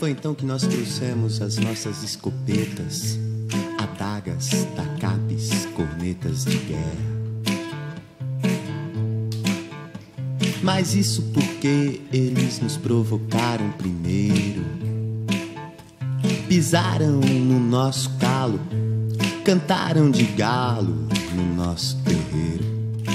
foi então que nós trouxemos as nossas escopetas, adagas, tacapes, cornetas de guerra. Mas isso porque eles nos provocaram primeiro. Pisaram no nosso calo, cantaram de galo no nosso terreiro.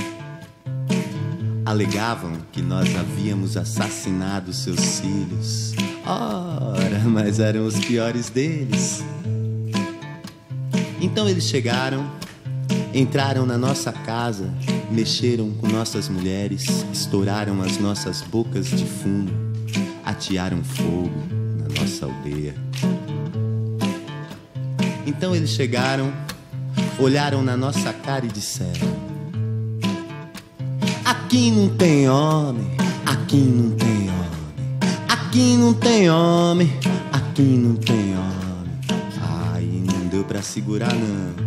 Alegavam que nós havíamos assassinado seus filhos. Ora, mas eram os piores deles. Então eles chegaram, entraram na nossa casa, mexeram com nossas mulheres, estouraram as nossas bocas de fumo, atearam fogo na nossa aldeia. Então eles chegaram, olharam na nossa cara e disseram: aqui não tem homem, aqui não tem homem, aqui não tem homem, aqui não tem homem. Aí não deu pra segurar não.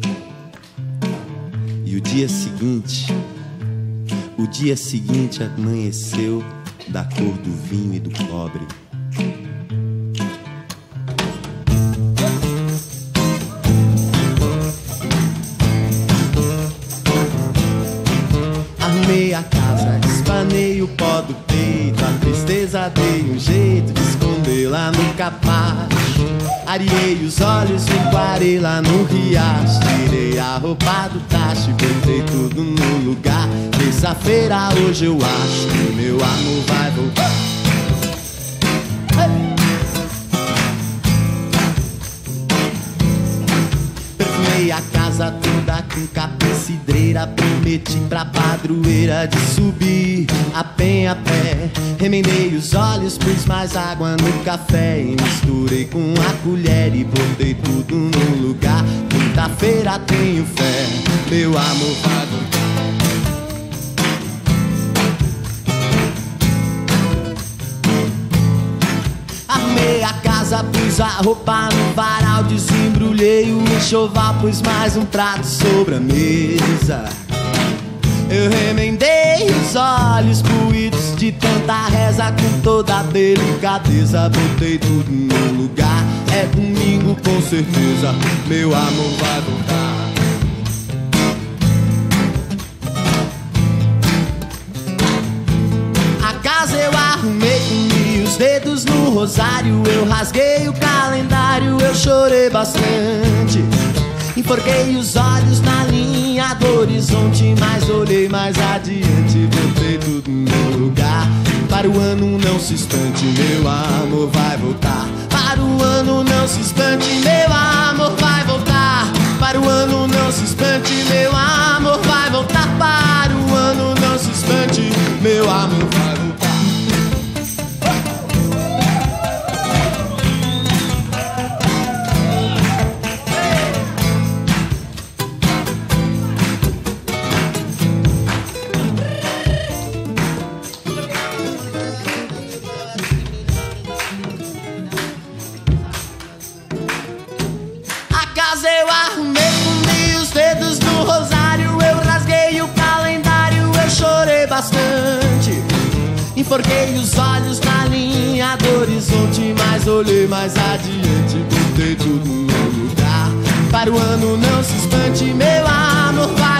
E o dia seguinte amanheceu da cor do vinho e do cobre. Arrumei a casa, espanei o pó do peito, a tristeza dei um jeito de esconder lá no capacho. Areei os olhos, enquarei lá no riacho, tirei a roupa do tacho e botei tudo no lugar. Terça-feira hoje eu acho que meu amor vai voltar. Perfumei a casa toda com capim cidreira, prometi pra padroeira de subir a penha a pé. Remendei os olhos, pus mais água no café e misturei com a colher e botei tudo no lugar. Quinta-feira tenho fé, meu amor vai voltar. Arrumei a casa, pus a roupa no varal, desembrulhei o enxoval, pus mais um prato sobre a mesa. Eu remendei os olhos puídos de tanta reza, com toda a delicadeza botei tudo no lugar. É domingo com certeza, meu amor vai voltar. A casa eu arrumei com os dedos no rosário, eu rasguei o calendário, eu chorei bastante. Enforquei os olhos na linha do horizonte, mas olhei mais adiante, botei tudo no lugar. Para o ano não se espante, meu amor vai voltar. Para o ano não se espante, meu amor vai voltar. Para o ano não se espante, meu amor vai voltar. Para o ano não se espante, meu amor vai voltar. Eu arrumei com os dedos no rosário, eu rasguei o calendário, eu chorei bastante. Enforquei os olhos na linha do horizonte, mas olhei mais adiante, botei tudo no lugar. Para o ano não se espante, meu amor vai